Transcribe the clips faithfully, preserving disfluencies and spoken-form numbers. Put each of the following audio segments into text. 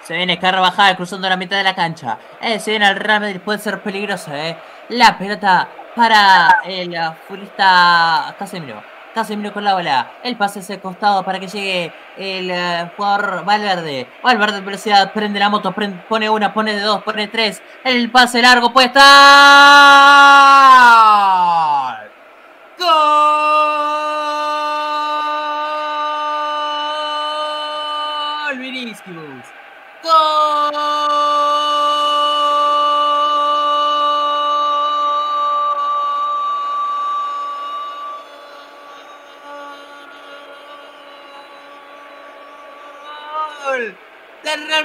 Se viene Carvajal cruzando la mitad de la cancha. Eh, se viene al Real Madrid, puede ser peligroso, eh. La pelota para el uh, futbolista Casemiro. Casemiro con la bola. El pase hacia el costado para que llegue el uh, jugador Valverde. Valverde en velocidad, prende la moto, prende, pone una, pone de dos, pone tres. El pase largo puede estar. ¡Gol! Vinicius. ¡Gol! ¡Del Real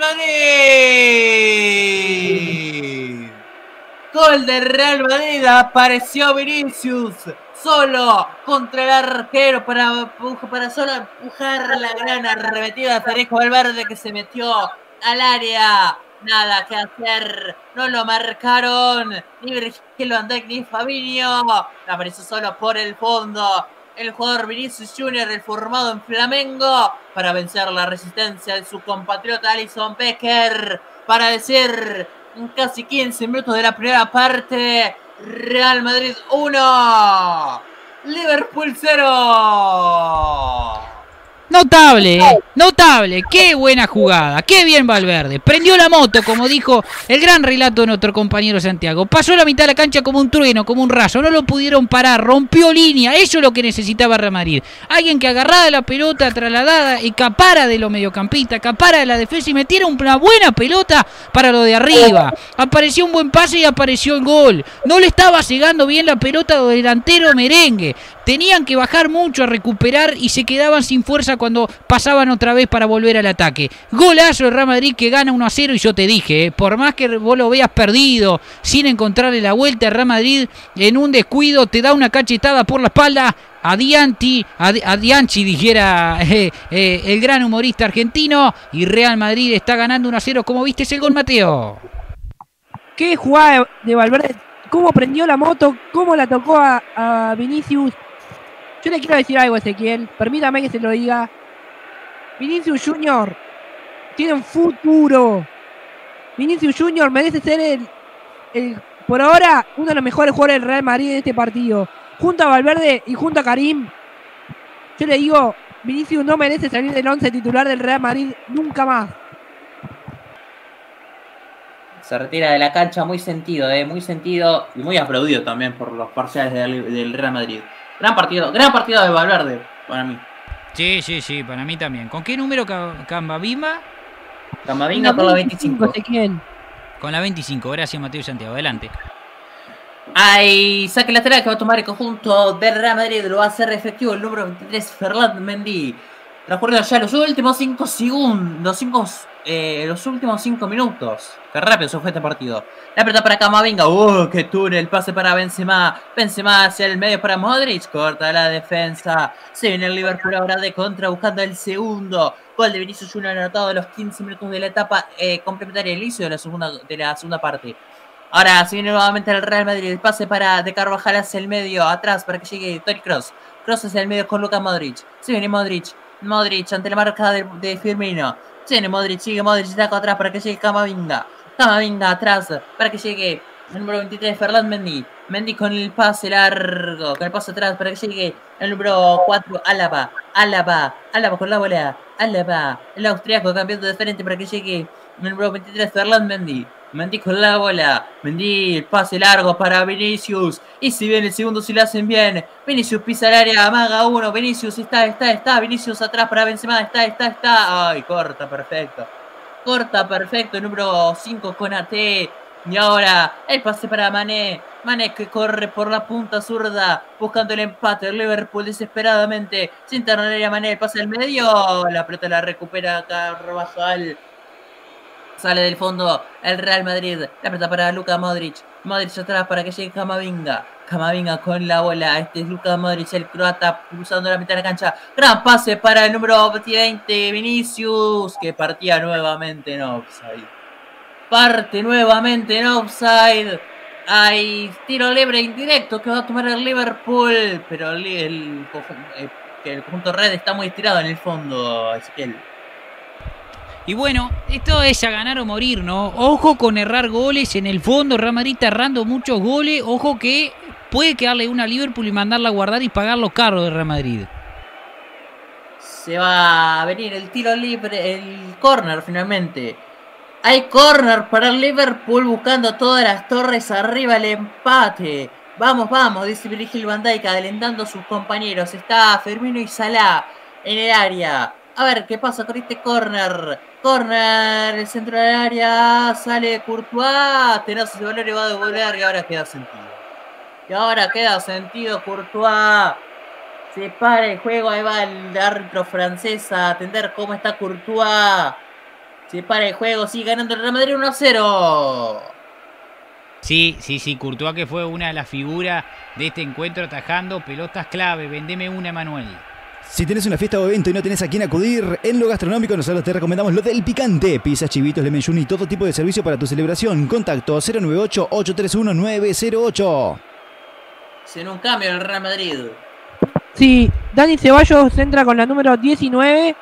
Madrid! ¡Gol del Real Madrid! Apareció Vinicius solo contra el arquero para, para solo empujar la gran arremetida de Federico Valverde, que se metió al área. Nada que hacer, no lo marcaron ni Virgil van Dijk ni Fabinho. Apareció solo por el fondo el jugador Vinicius Junior, el formado en Flamengo, para vencer la resistencia de su compatriota Alisson Becker. Para decir, en casi quince minutos de la primera parte, Real Madrid uno, Liverpool cero. Notable, eh, notable, qué buena jugada, qué bien Valverde, prendió la moto, como dijo el gran relato de nuestro compañero Santiago, pasó la mitad de la cancha como un trueno, como un rayo, no lo pudieron parar, rompió línea, eso es lo que necesitaba Real Madrid, alguien que agarrara la pelota trasladada y capara de los mediocampistas, capara de la defensa y metiera una buena pelota para lo de arriba, apareció un buen pase y apareció el gol, no le estaba cegando bien la pelota del delantero merengue, tenían que bajar mucho a recuperar y se quedaban sin fuerza cuando pasaban otra vez para volver al ataque. Golazo de Real Madrid que gana uno a cero y yo te dije, eh, por más que vos lo veas perdido, sin encontrarle la vuelta, Real Madrid en un descuido te da una cachetada por la espalda a Dianti, a, a Dianchi dijera eh, eh, el gran humorista argentino, y Real Madrid está ganando uno a cero. ¿Cómo viste ese gol, Mateo? Qué jugada de Valverde, cómo prendió la moto, cómo la tocó a, a Vinicius. Yo le quiero decir algo a Ezequiel, permítame que se lo diga. Vinicius Junior tiene un futuro. Vinicius Junior merece ser el, el, por ahora, uno de los mejores jugadores del Real Madrid en este partido. Junto a Valverde y junto a Karim, yo le digo, Vinicius no merece salir del once titular del Real Madrid nunca más. Se retira de la cancha muy sentido, eh, muy sentido y muy aplaudido también por los parciales del, del Real Madrid. Gran partido, gran partido de Valverde, para mí. Sí, sí, sí, para mí también. ¿Con qué número Cambabima? Cambabinga con la veinticinco. ¿Quién? Con la veinticinco, gracias Mateo Santiago, adelante. Hay saque lateral que va a tomar el conjunto del Real Madrid, lo va a hacer efectivo el número veintitrés, Ferland Mendy. Transcurriendo ya los últimos cinco segundos, los, cinco, eh, los últimos cinco minutos. Qué rápido se fue este partido. La pelota para Camavinga. ¡Uh, qué túnel! Pase para Benzema. Benzema hacia el medio para Modric. Corta la defensa. Se viene el Liverpool ahora de contra buscando el segundo. Gol de Vinicius Junior anotado a los quince minutos de la etapa eh, complementaria del inicio de la, segunda, de la segunda parte. Ahora se viene nuevamente el Real Madrid. El pase para de Carvajal hacia el medio. Atrás para que llegue Toni Kroos. Kroos hacia el medio con Luka Modric. Se viene Modric. Modric ante la marca de, de Firmino. Se viene Modric. Sigue Modric. Saca atrás para que llegue Camavinga. Camavinga atrás para que llegue el número veintitrés, Ferland Mendy. Mendy con el pase largo. Con el pase atrás para que llegue el número cuatro, Álava. Álava. Álava con la bola. Álava. El austriaco cambiando de frente para que llegue el número veintitrés, Ferland Mendy. Mendy con la bola. Mendy, el pase largo para Vinicius. Y si bien el segundo si lo hacen bien. Vinicius pisa el área, amaga uno. Vinicius está, está, está. Vinicius atrás para Benzema. Está, está, está. Ay, corta, perfecto. Corta, perfecto. Número cinco con A T. Y ahora el pase para Mané. Mané que corre por la punta zurda. Buscando el empate. El Liverpool desesperadamente. Sin terminar a Mané. El pase al medio. La pelota la recupera Carvajal. Sale del fondo el Real Madrid. La pelota para Luka Modric. Modric atrás para que llegue Camavinga. Camavinga con la bola. Este es Luka Modric, el croata, cruzando la mitad de la cancha. Gran pase para el número veinte, Vinicius, que partía nuevamente en offside. Parte nuevamente en offside. Hay tiro libre indirecto que va a tomar el Liverpool. Pero el, el, el, el conjunto red está muy estirado en el fondo, Ezequiel. Y bueno, esto es a ganar o morir, ¿no? Ojo con errar goles. En el fondo, Real Madrid está errando muchos goles. Ojo que puede quedarle una a Liverpool y mandarla a guardar y pagarlo caro de Real Madrid. Se va a venir el tiro libre, el córner finalmente. Hay córner para el Liverpool buscando todas las torres arriba el empate. Vamos, vamos, dice Virgil van Dijk adelantando a sus compañeros. Está Firmino y Salah en el área. A ver qué pasa con este córner. Córner, el centro del área. Sale Courtois. Tenazo de valor y va a devolver y ahora queda sentido. Y ahora queda sentido Courtois. Se para el juego, ahí va el árbitro francés a atender cómo está Courtois. Se para el juego, sigue ganando el Real Madrid uno a cero. Sí, sí, sí, Courtois que fue una de las figuras de este encuentro atajando pelotas clave. Vendeme una, Manuel. Si tenés una fiesta o evento y no tenés a quién acudir, en lo gastronómico nosotros te recomendamos lo del picante. Pizzas, chivitos, lemon y todo tipo de servicio para tu celebración. Contacto cero nueve ocho, ocho tres uno, nueve cero ocho. En un cambio en el Real Madrid. Sí, Dani Ceballos entra con la número diecinueve.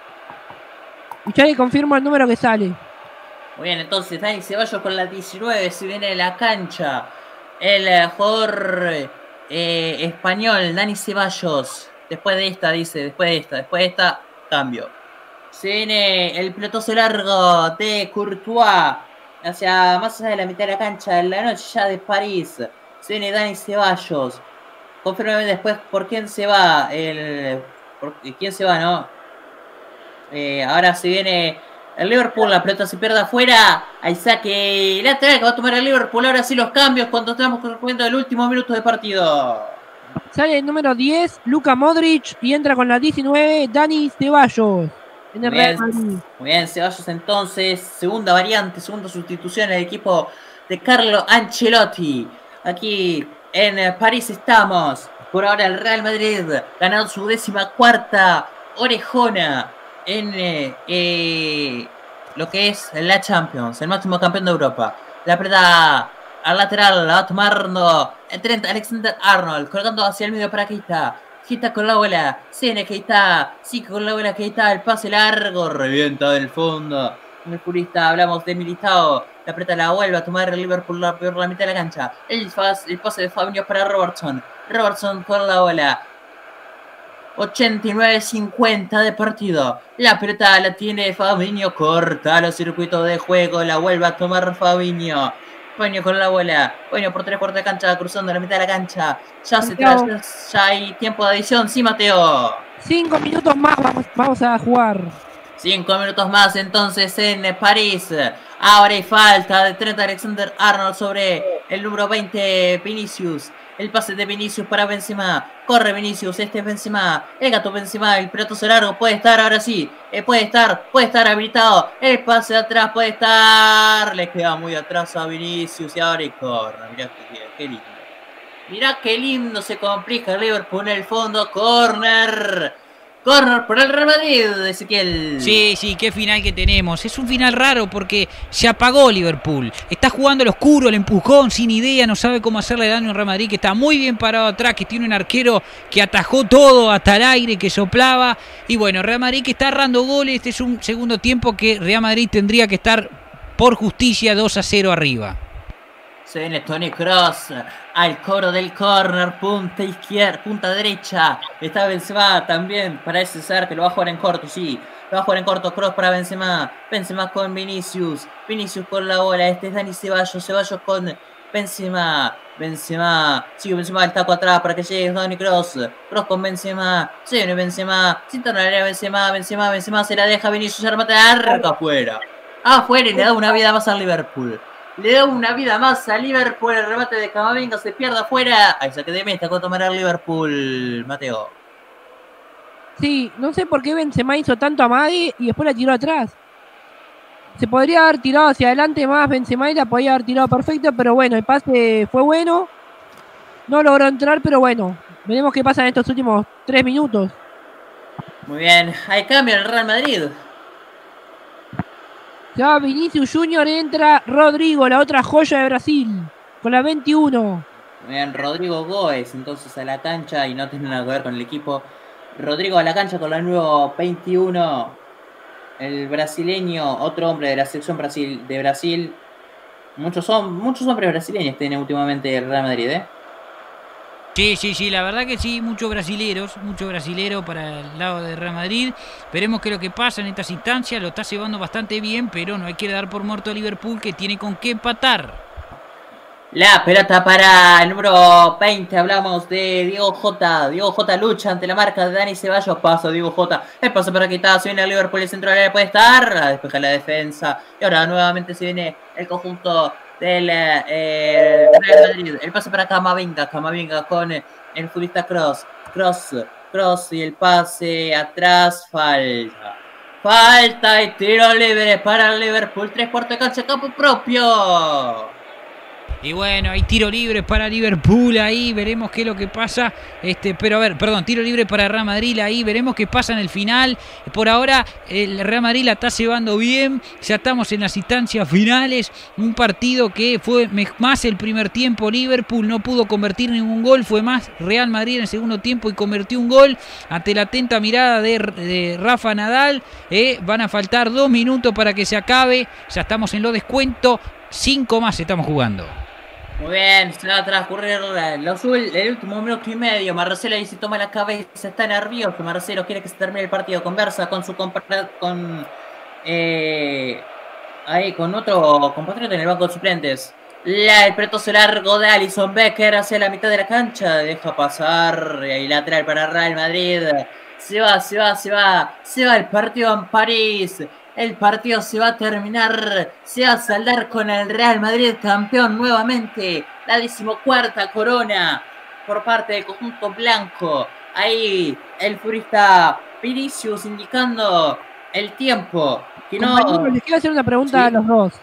Y ya le confirmo el número que sale. Muy bien, entonces Dani Ceballos con la diecinueve. Si viene de la cancha el eh, jugador eh, español, Dani Ceballos. Después de esta, dice, después de esta, después de esta, cambio. Se viene el pelotazo largo de Courtois. Hacia más allá de la mitad de la cancha, en la noche ya de París. Se viene Dani Ceballos. Confírmame después por quién se va. El, por, ¿Quién se va, no? Eh, ahora se viene el Liverpool. La pelota se pierde afuera. Hay saque lateral que va a tomar el Liverpool. Ahora sí los cambios cuando estamos corriendo el último minuto de partido. Sale el número diez, Luka Modric. Y entra con la diecinueve, Dani Ceballos. En el Muy Real bien, Madrid. muy bien, Ceballos entonces. Segunda variante, segunda sustitución en el equipo de Carlo Ancelotti. Aquí en París estamos. Por ahora el Real Madrid ganando su décima cuarta orejona en eh, eh, lo que es la Champions, el máximo campeón de Europa. La pelota al lateral la va tomando el treinta Alexander Arnold, colgando hacia el medio para Keita. Keita con la bola, Sene Keita, sigue con la bola Keita, el pase largo, revienta del fondo. En el purista hablamos de Militao. La pelota la vuelve a tomar el Liverpool por la mitad de la cancha. El, el pase de Fabinho para Robertson. Robertson con la bola. ochenta y nueve cincuenta de partido. La pelota la tiene Fabinho. Corta los circuitos de juego. La vuelve a tomar Fabinho. Fabinho con la bola. Fabinho por tres cuartos de cancha. Cruzando la mitad de la cancha. Ya se trae, ya, ya hay tiempo de adición. Sí, Mateo. Cinco minutos más vamos, vamos a jugar. Cinco minutos más entonces en París. Ahora hay falta de treinta Alexander Arnold sobre el número veinte Vinicius. El pase de Vinicius para Benzema. Corre Vinicius, este es Benzema. El gato Benzema, el pelotazo largo puede estar ahora sí. Eh, puede estar, puede estar habilitado. El pase de atrás puede estar. Le queda muy atrás a Vinicius y ahora y corre. Mirá qué, qué lindo. Mirá qué lindo se complica el Liverpool en el fondo. Corner. Corner por el Real Madrid, Ezequiel. Sí, sí, qué final que tenemos. Es un final raro porque se apagó Liverpool. Está jugando al oscuro, el empujón, sin idea, no sabe cómo hacerle daño al Real Madrid, que está muy bien parado atrás, que tiene un arquero que atajó todo hasta el aire, que soplaba. Y bueno, Real Madrid que está errando goles. Este es un segundo tiempo que Real Madrid tendría que estar por justicia dos a cero arriba. Se viene Toni Kroos al cobro del córner, punta izquierda, punta derecha. Está Benzema también, parece ser que lo va a jugar en corto, sí. Lo va a jugar en corto, Kroos para Benzema. Benzema con Vinicius, Vinicius con la bola. Este es Dani Ceballos, Ceballos con Benzema. Benzema, sigue Benzema el taco atrás para que llegue Toni Kroos. Kroos con Benzema, se viene Benzema. Sin la área Benzema, Benzema, Benzema se la deja Vinicius, se remate larga afuera. Afuera y le da una vida más al Liverpool. Le da una vida más a Liverpool. El remate de Camavinga se pierde afuera. Ahí saque de meta con tomar al Liverpool, Mateo. Sí, no sé por qué Benzema hizo tanto amague y después la tiró atrás. Se podría haber tirado hacia adelante más Benzema y la podía haber tirado perfecto, pero bueno, el pase fue bueno. No logró entrar, pero bueno. Veremos qué pasa en estos últimos tres minutos. Muy bien, hay cambio en el Real Madrid. Ya Vinicius Junior, entra Rodrigo, la otra joya de Brasil, con la veintiuno. Muy bien, Rodrigo Góez entonces a la cancha y no tiene nada que ver con el equipo. Rodrigo a la cancha con la número veintiuno. el brasileño, otro hombre de la selección Brasil, de Brasil. Muchos, son, muchos hombres brasileños tiene últimamente el Real Madrid, ¿eh? Sí, sí, sí, la verdad que sí, muchos brasileros, muchos brasileros para el lado de Real Madrid. Veremos qué es lo que pasa en estas instancias, lo está llevando bastante bien, pero no hay que dar por muerto a Liverpool, que tiene con qué empatar. La pelota para el número veinte, hablamos de Diego Jota. Diego Jota lucha ante la marca de Dani Ceballos. Paso Diego Jota, el paso para quitar, se viene el Liverpool, el centro del área puede estar, a despejar la defensa. Y ahora nuevamente se viene el conjunto del eh, Real Madrid. El pase para Camavinga, Camavinga con el futbolista Cross. Cross, Cross y el pase atrás, falta. Falta y tiro libre para el Liverpool. Tres cuartos de cancha, campo propio. Y bueno, hay tiro libre para Liverpool ahí, veremos qué es lo que pasa. Este, pero a ver, perdón, tiro libre para Real Madrid ahí, veremos qué pasa en el final. Por ahora el Real Madrid la está llevando bien, ya estamos en las instancias finales. Un partido que fue más el primer tiempo, Liverpool no pudo convertir ningún gol, fue más Real Madrid en el segundo tiempo y convirtió un gol ante la atenta mirada de, de Rafa Nadal. Eh, van a faltar dos minutos para que se acabe, ya estamos en los descuentos, cinco más estamos jugando. Muy bien, se va a transcurrir los, el último minuto y medio. Marcelo ahí se toma la cabeza, está nervioso. Marcelo quiere que se termine el partido. Conversa con su con eh, ahí con otro compatriota en el banco de suplentes. La, el pretoso largo de Alisson Becker hacia la mitad de la cancha. Deja pasar y lateral para Real Madrid. Se va, se va, se va. Se va el partido en París. El partido se va a terminar, se va a saldar con el Real Madrid campeón nuevamente. La decimocuarta corona por parte del conjunto blanco. Ahí el futbolista Vinicius indicando el tiempo. Que no... Les quiero hacer una pregunta ¿Sí? a los dos.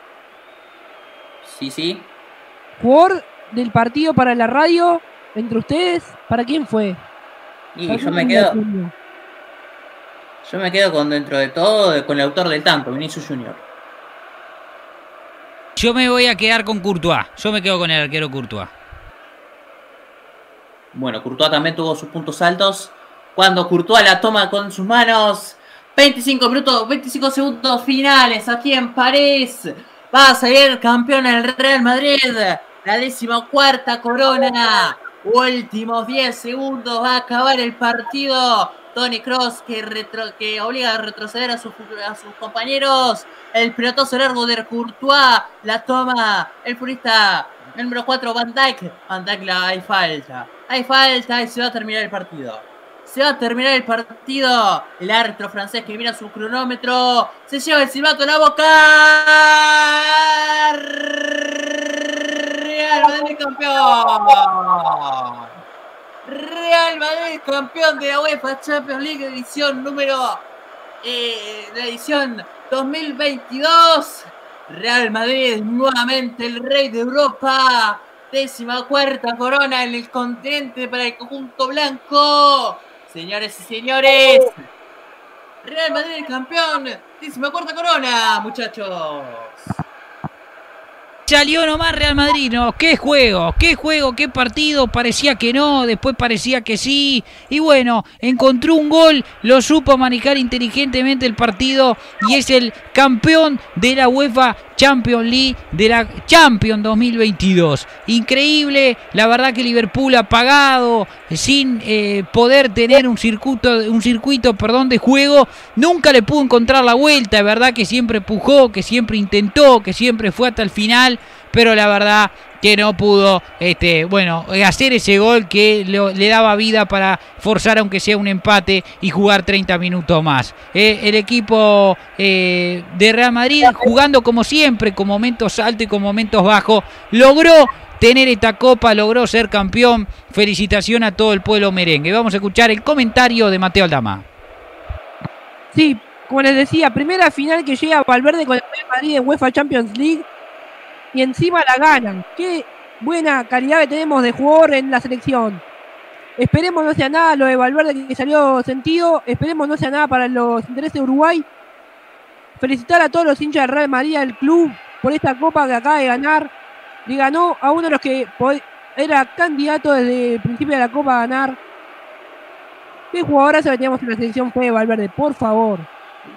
Sí, sí. Jugador del partido para la radio, entre ustedes, ¿para quién fue? Y yo me quedo... Yo me quedo con, dentro de todo, con el autor del tanto, Vinicius Junior Yo me voy a quedar con Courtois. Yo me quedo con el arquero Courtois. Bueno, Courtois también tuvo sus puntos altos. Cuando Courtois la toma con sus manos. veinticinco minutos, veinticinco segundos finales aquí en París. Va a salir campeón el Real Madrid. La decimocuarta corona. Últimos diez segundos. Va a acabar el partido. Toni Kroos que, retro, que obliga a retroceder a, su, a sus compañeros. El pelotazo largo de Courtois. La toma el futbolista el número cuatro, Van Dijk. Van Dijk, la, hay falta. Hay falta y se va a terminar el partido. Se va a terminar el partido. El árbitro francés que mira su cronómetro. Se lleva el silbato en la boca. Real Madrid campeón. Real Madrid campeón de la UEFA Champions League edición número eh, la edición dos mil veintidós. Real Madrid nuevamente el rey de Europa, décima cuarta corona en el continente para el conjunto blanco. Señores y señores, Real Madrid campeón, décima cuarta corona, muchachos. Salió nomás Real Madrid, ¿no? ¡Qué juego! ¡Qué juego! ¡Qué partido! Parecía que no, después parecía que sí. Y bueno, encontró un gol, lo supo manejar inteligentemente el partido y es el campeón de la UEFA Champions League, de la Champions dos mil veintidós. Increíble, la verdad que Liverpool apagado, sin eh, poder tener un circuito, un circuito perdón, de juego, nunca le pudo encontrar la vuelta. Es verdad que siempre pujó, que siempre intentó, que siempre fue hasta el final, pero la verdad que no pudo este, bueno, hacer ese gol que lo, le daba vida para forzar aunque sea un empate y jugar treinta minutos más. Eh, el equipo eh, de Real Madrid jugando como siempre, con momentos altos y con momentos bajos, logró tener esta copa, logró ser campeón. Felicitación a todo el pueblo merengue. Vamos a escuchar el comentario de Mateo Aldama. Sí, como les decía, primera final que llega Valverde con el Real Madrid de UEFA Champions League y encima la ganan. Qué buena calidad que tenemos de jugador en la selección. Esperemos no sea nada lo de Valverde que salió sentido. Esperemos no sea nada para los intereses de Uruguay. Felicitar a todos los hinchas del Real Madrid, al club, por esta copa que acaba de ganar. Le ganó a uno de los que era candidato desde el principio de la copa a ganar. Qué jugadorazo que teníamos en la selección fue Valverde, por favor.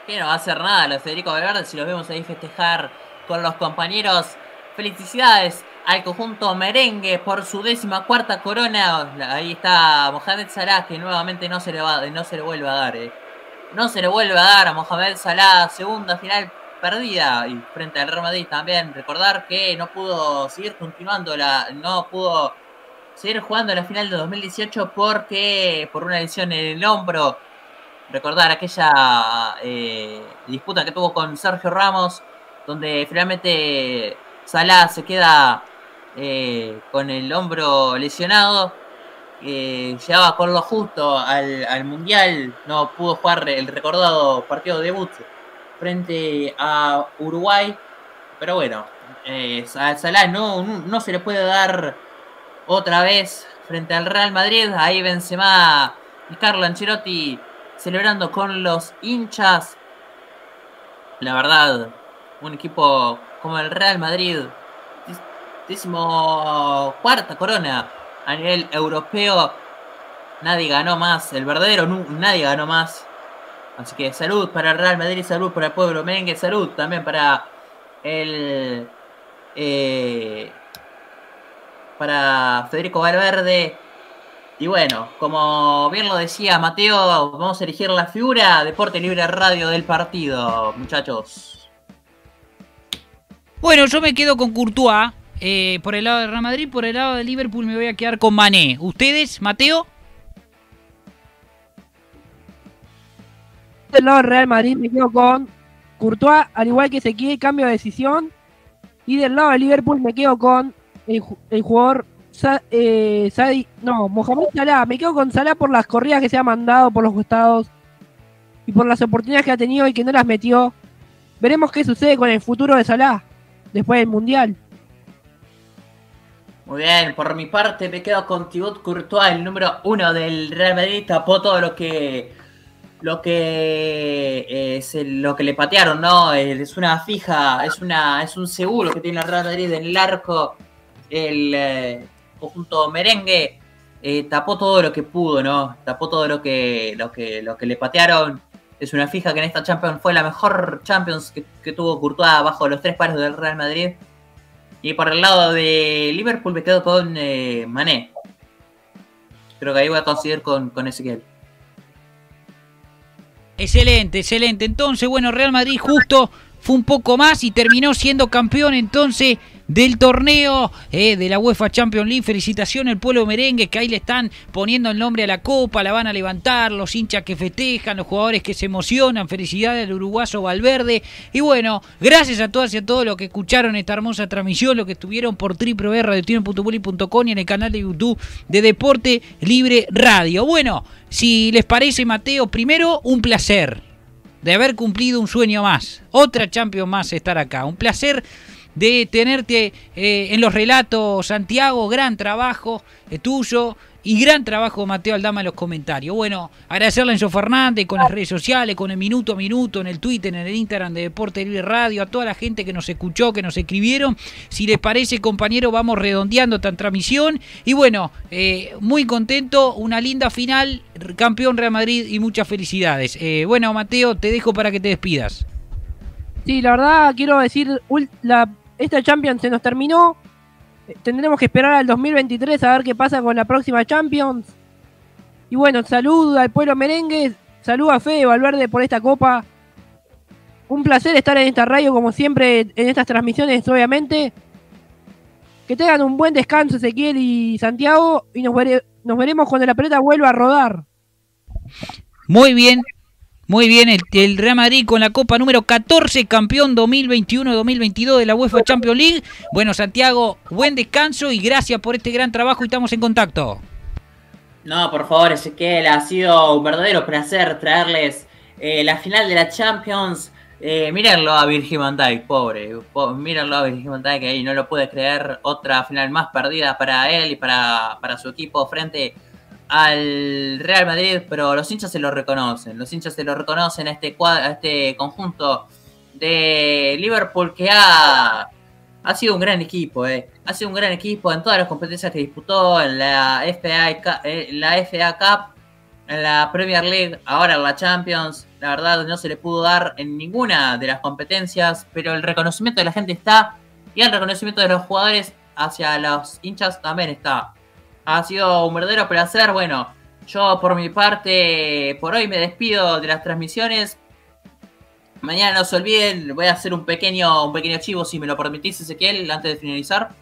Que no va a hacer nada los Federico Valverde si los vemos ahí festejar con los compañeros. Felicidades al conjunto merengue por su décima cuarta corona. Ahí está Mohamed Salah, que nuevamente no se le va, no se le vuelve a dar. Eh. No se le vuelve a dar a Mohamed Salah, segunda final perdida. Y frente al Real Madrid también. Recordar que no pudo seguir continuando, la, no pudo seguir jugando la final de dos mil dieciocho porque por una lesión en el hombro. Recordar aquella eh, disputa que tuvo con Sergio Ramos, donde finalmente Salah se queda eh, con el hombro lesionado. Eh, llegaba con lo justo al, al Mundial, no pudo jugar el recordado partido de debut frente a Uruguay. Pero bueno, eh, a Salah no, no, no se le puede dar otra vez frente al Real Madrid. Ahí Benzema y Carlo Ancelotti celebrando con los hinchas. La verdad, un equipo como el Real Madrid, décimo cuarta corona a nivel europeo. Nadie ganó más, el verdadero nadie ganó más. Así que salud para el Real Madrid, salud para el pueblo merengue, salud también para el eh, para Federico Valverde. Y bueno, como bien lo decía Mateo, vamos a elegir la figura Deporte Libre Radio del partido, muchachos. Bueno, yo me quedo con Courtois eh, por el lado de Real Madrid, por el lado de Liverpool me voy a quedar con Mané. ¿Ustedes, Mateo? Del lado del Real Madrid me quedo con Courtois, al igual que Ezequiel, cambio de decisión. Y del lado de Liverpool me quedo con el, el jugador Sa, eh, Sadi, no, Mohamed Salah. Me quedo con Salah por las corridas que se ha mandado por los costados y por las oportunidades que ha tenido y que no las metió. Veremos qué sucede con el futuro de Salah después del Mundial. Muy bien, por mi parte me quedo con Thibaut Courtois, el número uno del Real Madrid. Tapó todo lo que lo que eh, es el, lo que le patearon, ¿no? Es una fija, es una es un seguro que tiene el Real Madrid en el arco. El eh, conjunto merengue eh, tapó todo lo que pudo, ¿no? Tapó todo lo que, lo que, lo que le patearon. Es una fija que en esta Champions fue la mejor Champions que, que tuvo Courtois bajo los tres palos del Real Madrid. Y por el lado de Liverpool me quedo con eh, Mané. Creo que ahí voy a conseguir con, con Ezequiel. Excelente, excelente. Entonces, bueno, Real Madrid justo fue un poco más y terminó siendo campeón entonces del torneo eh, de la UEFA Champions League. Felicitaciones al pueblo merengue, que ahí le están poniendo el nombre a la copa, la van a levantar, los hinchas que festejan, los jugadores que se emocionan. Felicidades al uruguayo Valverde. Y bueno, gracias a todas y a todos los que escucharon esta hermosa transmisión, los que estuvieron por w w w punto radio tiene punto poli punto com y en el canal de YouTube de Deporte Libre Radio. Bueno, si les parece, Mateo, primero un placer de haber cumplido un sueño más, otra Champions más estar acá, un placer de tenerte eh, en los relatos, Santiago, gran trabajo eh, tuyo y gran trabajo Mateo Aldama en los comentarios. Bueno, agradecerle a Enzo Fernández con las redes sociales, con el minuto a minuto, en el Twitter, en el Instagram de Deporte Libre Radio, a toda la gente que nos escuchó, que nos escribieron. Si les parece, compañero, vamos redondeando esta transmisión. Y bueno, eh, muy contento, una linda final, campeón Real Madrid y muchas felicidades. Eh, bueno, Mateo, te dejo para que te despidas. Sí, la verdad quiero decir, la, esta Champions se nos terminó. Tendremos que esperar al dos mil veintitrés a ver qué pasa con la próxima Champions. Y bueno, salud al pueblo merengue, salud a Fede Valverde por esta copa. Un placer estar en esta radio como siempre, en estas transmisiones obviamente. Que tengan un buen descanso Ezequiel y Santiago y nos, vere, nos veremos cuando la pelota vuelva a rodar. Muy bien. Muy bien, el, el Real Madrid con la Copa número catorce, campeón dos mil veintiuno dos mil veintidós de la UEFA Champions League. Bueno, Santiago, buen descanso y gracias por este gran trabajo y estamos en contacto. No, por favor, Ezequiel, ha sido un verdadero placer traerles eh, la final de la Champions. Eh, mírenlo a Virgil van Dijk, pobre. Po mírenlo a Virgil van Dijk ahí, no lo puede creer. Otra final más perdida para él y para, para su equipo frente al Real Madrid, pero los hinchas se lo reconocen, los hinchas se lo reconocen a este, a este conjunto de Liverpool que ha, ha sido un gran equipo, eh. ha sido un gran equipo en todas las competencias que disputó, en la F A, la F A Cup, en la Premier League, ahora en la Champions. la verdad no se le pudo dar en ninguna de las competencias, pero el reconocimiento de la gente está, y el reconocimiento de los jugadores hacia los hinchas también está. Ha sido un verdadero placer. Bueno, yo por mi parte, por hoy me despido de las transmisiones. Mañana no se olviden, voy a hacer un pequeño, un pequeño chivo, si me lo permitís, Ezequiel, antes de finalizar.